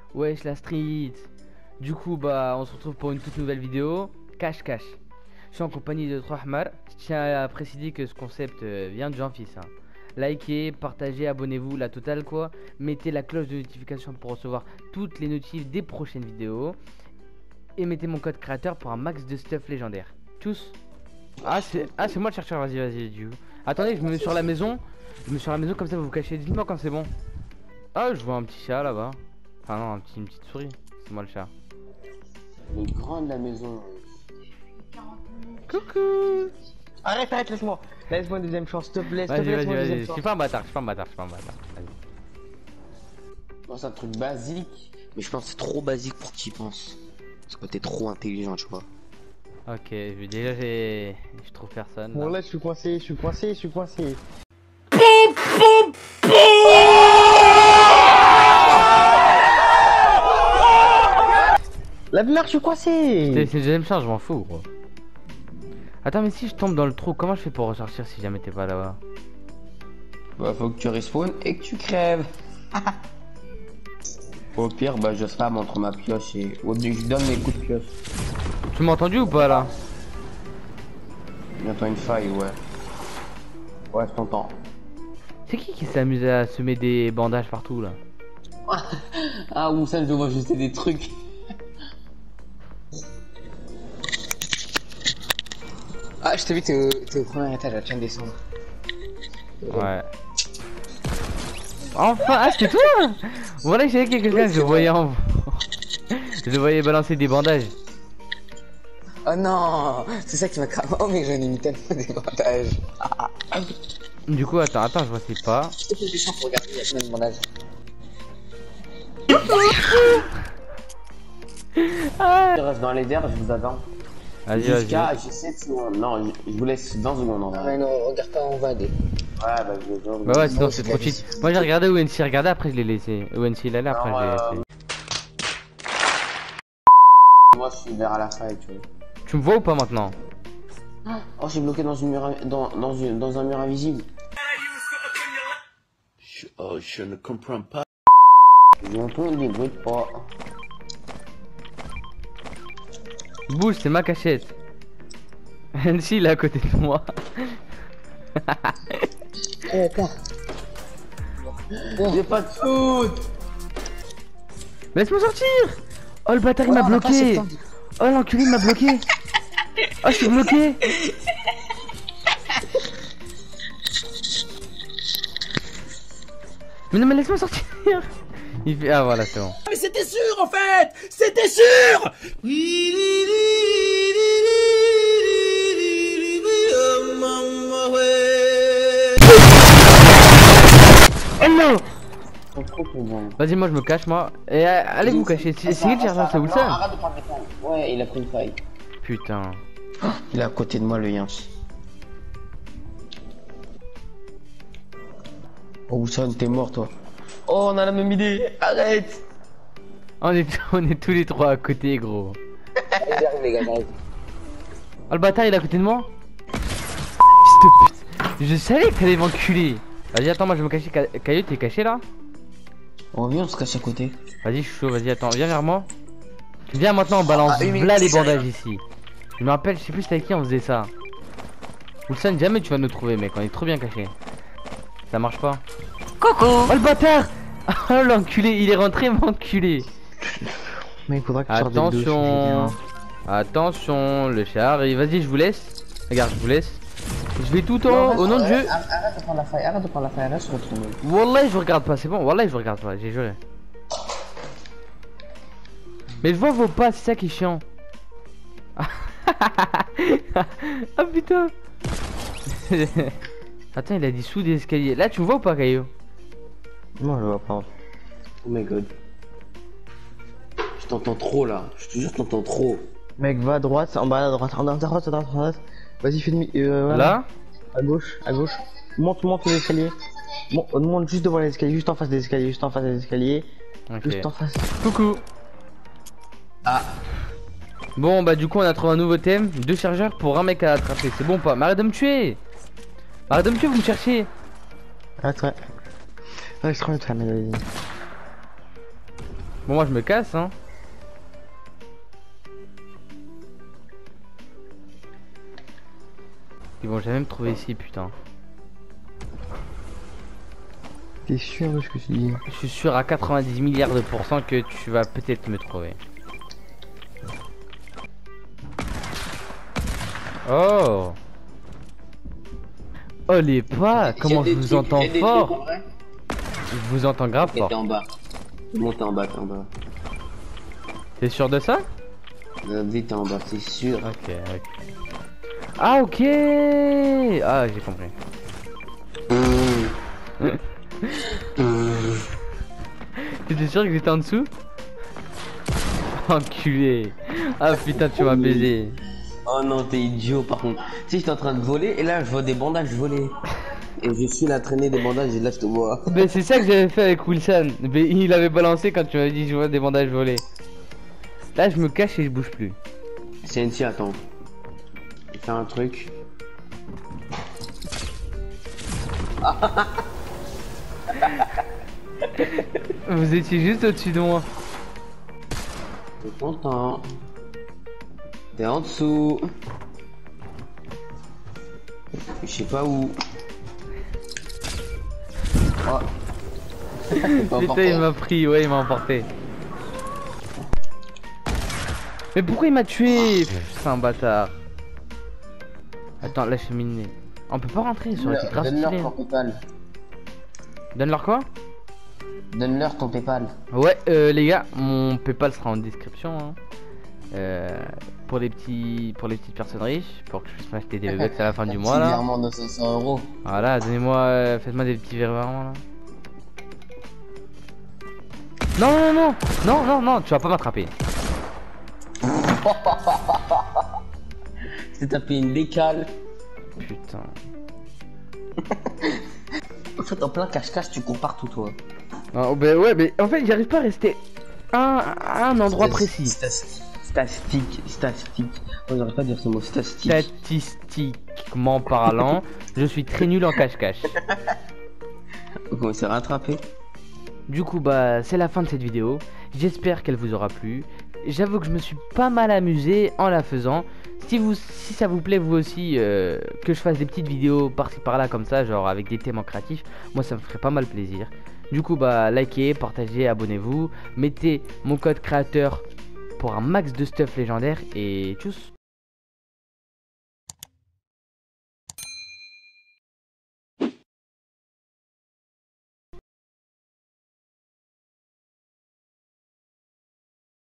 Wesh la street. Du coup bah on se retrouve pour une toute nouvelle vidéo. Cache. Je suis en compagnie de 3 Ahmar. Je tiens à préciser que ce concept vient de Jean-Fils hein. Likez, partagez, abonnez-vous, la totale quoi. Mettez la cloche de notification pour recevoir toutes les notifs des prochaines vidéos. Et mettez mon code créateur pour un max de stuff légendaire. Tous. Ah c'est moi le chercheur, vas-y du coup. Attendez, je me mets sur la maison. Je me mets sur la maison comme ça vous vous cachez. Dites-moi quand c'est bon. Ah je vois un petit chat là-bas. Enfin non, une petite souris. C'est moi le chat. Le grand de la maison. Coucou. Arrête, laisse-moi. Laisse-moi une deuxième chance, s'il te plaît. Vas-y. Je suis pas un bâtard, Vas-y. Bon, c'est un truc basique, mais je pense que c'est trop basique pour que tu y penses. Parce que t'es trop intelligent, tu vois. Ok, je trouve personne. Bon, Là. là, je suis coincé. La merde, je suis coincé. C'est une deuxième chance, je m'en fous, gros. Attends, mais si je tombe dans le trou, comment je fais pour ressortir si jamais t'es pas là-bas? Bah, faut que tu respawns et que tu crèves. Au pire, bah, je spam entre ma pioche et. Je donne mes coups de pioche. Tu m'as entendu ou pas là? Bientôt une faille, ouais. Ouais, je t'entends. C'est qui s'amuse à semer des bandages partout là? Ah, ou ça, je dois jeter des trucs. Ah, je t'ai vu, t'es au premier étage, là, tu viens de descendre. Ouais. Enfin, ah c'était toi? Voilà, je savais qu'il y a quelqu'un, je le voyais je le voyais balancer des bandages. Oh non, c'est ça qui m'a cramé. Oh, mais j'en ai mis tellement des bandages. Du coup, attends, je vois c'est pas. Je te descends pour regarder, il y a combien de bandages. Je reste dans les airs, je vous attends. Vas-y. Jusqu'à, j'ai 7 secondes. Non, je vous laisse 20 secondes en vrai. Non, regarde pas, on va aller. Ouais, bah je vais. Bah ouais, sinon c'est trop cheat. Moi j'ai regardé où NC regardait, après je l'ai laissé. Où NC il allait, après je l'ai laissé. Moi je suis vers la faille, tu vois. Tu me vois ou pas maintenant? Oh, je suis bloqué dans une mur, dans un mur invisible. Oh, je ne comprends pas. J'entends des bruits de pas. Bouge, c'est ma cachette. NC il est à côté de moi. J'ai pas de foot. Laisse-moi sortir. Oh le bâtard il m'a bloqué. Oh l'enculé il m'a bloqué. Oh je suis bloqué. Mais non mais laisse-moi sortir. Il fait... Ah voilà c'est bon. Mais c'était sûr en fait. C'était sûr. Oh non. Trop bon. Vas-y moi je me cache moi. Et allez vous cacher. C'est qui le chercheur? C'est Wilson? Arrête de prendre des balles. Ouais, il a pris une faille. Putain. Il est à côté de moi, le Yams. Oh, Wilson, t'es mort, toi. Oh, on a la même idée. Arrête. On est tous les trois à côté gros. J'arrive, les gars, j'arrive. Oh le bâtard il est à côté de moi. Fils de pute. Je savais que t'allais m'enculer. Vas-y attends moi je vais me cacher. Caillou t'es caché là? On vient, on se cache à côté. Vas-y je suis chaud, vas-y attends, viens vers moi. Viens maintenant on balance là les bandages ici. Je me rappelle, je sais plus c'était avec qui on faisait ça. Wilson jamais tu vas nous trouver mec, on est trop bien cachés. Ça marche pas. Coucou. Oh le bâtard. Oh l'enculé, il est rentré m'enculé. Mais il faudra que tu sortes des deux, Attention, le chat arrive. Vas-y je vous laisse. Regarde je vous laisse. Je vais tout au nom de Dieu. Arrête de prendre la faille, arrête de retourner. Wallah je vous regarde pas, c'est bon, Wallah je vous regarde pas, j'ai juré. Mais je vois vos pas, c'est ça qui est chiant. Ah putain. Attends il a dit sous des escaliers. Là tu me vois ou pas Caillou? Non je vois pas. Oh my god. Je t'entends trop là, je te jure je t'entends trop. Mec va à droite, en bas à droite, à droite. Vas-y fais demi. Voilà. Là à gauche. Monte les escaliers. Monte juste devant les escaliers, juste en face des escaliers, Ok. Juste en face. Coucou. Ah. Bon bah du coup on a trouvé un nouveau thème. 2 chargeurs pour un mec à attraper. C'est bon pas? Mais arrête de me tuer. Arrête de me tuer, vous me cherchez. Arrête ouais. Ouais je te remets toi mais vas-y. Bon, moi je me casse, hein. Ils vont jamais me trouver ici, putain. T'es sûr de ce que tu dis? Je suis sûr à 90 milliards de pourcents que tu vas peut-être me trouver. Oh. Oh les pas, comment je vous entends fort. Je vous entends grave fort. T'es en bas. Monte en bas, t'es en bas. T'es sûr de ça? Vite en bas, c'est sûr. Ok, ok. Ah ok. Ah j'ai compris. T'étais sûr que j'étais en dessous? Enculé. Ah putain tu m'as baisé. Oh non t'es idiot par contre. Tu sais j'étais en train de voler et là je vois des bandages voler. Et je suis la traînée des bandages et là je te vois. Mais c'est ça que j'avais fait avec Wilson. Mais il avait balancé quand tu m'avais dit je vois des bandages voler. Là je me cache et je bouge plus. CNC attends. Je vais faire un truc. Vous étiez juste au-dessus de moi. T'es content. T'es en dessous. Je sais pas où. Oh. Putain il m'a pris, ouais il m'a emporté. Mais pourquoi il m'a tué? C'est un bâtard. Attends là je suis miné. On peut pas rentrer sur le petit grave stylé. Donne-leur ton PayPal. Donne-leur quoi? Donne-leur ton PayPal. Ouais les gars, mon PayPal sera en description hein. Pour les petites personnes riches, pour que je puisse m'acheter des bucks à la fin du mois là. Virement de 500 €. Voilà, donnez-moi, faites-moi des petits virements là. Non non non non non non, tu vas pas m'attraper. T'es tapé une décale. Putain. En fait en plein cache-cache tu cours partout toi. Oh, bah ouais mais en fait j'arrive pas à rester à un endroit précis. Statistique. Oh, j'arrive pas à dire ce mot, statistique. Statistiquement parlant, je suis très nul en cache-cache. On s'est rattrapé. Du coup bah c'est la fin de cette vidéo. J'espère qu'elle vous aura plu. J'avoue que je me suis pas mal amusé en la faisant. Si ça vous plaît vous aussi que je fasse des petites vidéos par-ci par-là comme ça, genre avec des thèmes en créatif, moi ça me ferait pas mal plaisir. Du coup bah likez, partagez, abonnez-vous, mettez mon code créateur pour un max de stuff légendaire et tchuss.